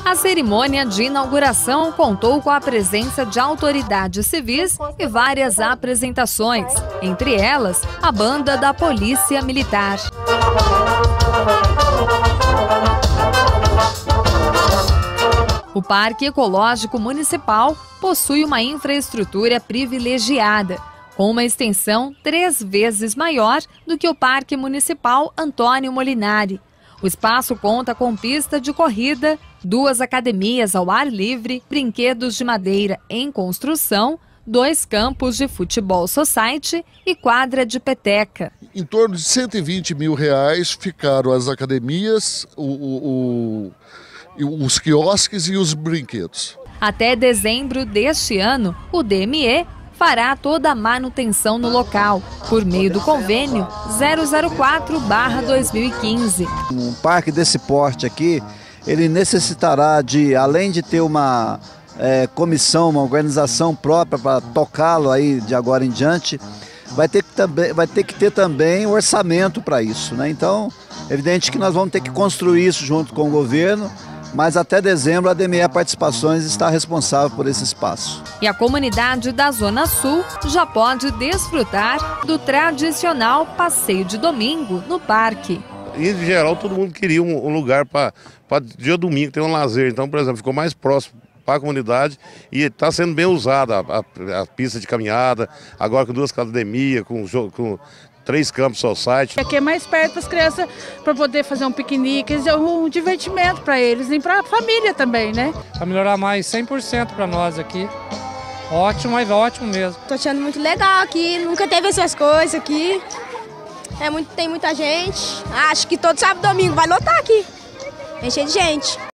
A cerimônia de inauguração contou com a presença de autoridades civis e várias apresentações, entre elas a banda da Polícia Militar. O Parque Ecológico Municipal possui uma infraestrutura privilegiada, com uma extensão 3 vezes maior do que o Parque Municipal Antônio Molinari. O espaço conta com pista de corrida, 2 academias ao ar livre, brinquedos de madeira em construção, 2 campos de futebol society e quadra de peteca. Em torno de R$120 mil ficaram as academias, os quiosques e os brinquedos. Até dezembro deste ano, o DME fará toda a manutenção no local, por meio do convênio 004/2015. Um parque desse porte aqui, ele necessitará de, além de ter uma comissão, uma organização própria para tocá-lo aí de agora em diante, vai ter que ter também orçamento para isso, né? Então, é evidente que nós vamos ter que construir isso junto com o governo, mas até dezembro a DME Participações está responsável por esse espaço. E a comunidade da Zona Sul já pode desfrutar do tradicional passeio de domingo no parque. Em geral, todo mundo queria um lugar para dia domingo ter um lazer. Então, por exemplo, ficou mais próximo para a comunidade e está sendo bem usada a pista de caminhada, agora com 2 academias, com 3 campos society. Aqui é mais perto para as crianças, para poder fazer um piquenique, um divertimento para eles e para a família também, né? Para melhorar mais 100% para nós aqui. Ótimo, mas ótimo mesmo. Tô achando muito legal aqui, nunca teve essas coisas aqui. Tem muita gente. Acho que todo sábado e domingo vai lotar aqui. Encher de gente.